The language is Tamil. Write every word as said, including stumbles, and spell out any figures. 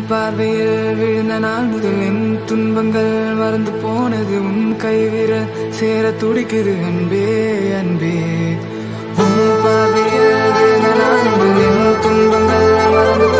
பார்வையில் விழுந்த நாள் முதல் என் துன்பங்கள் மறந்து போனது. உன் கைவிரல் சேர துடிக்குது அன்பே அன்பே. உன் பார்வையில் விழுந்த நாள் முதல் என் துன்பங்கள் மறந்து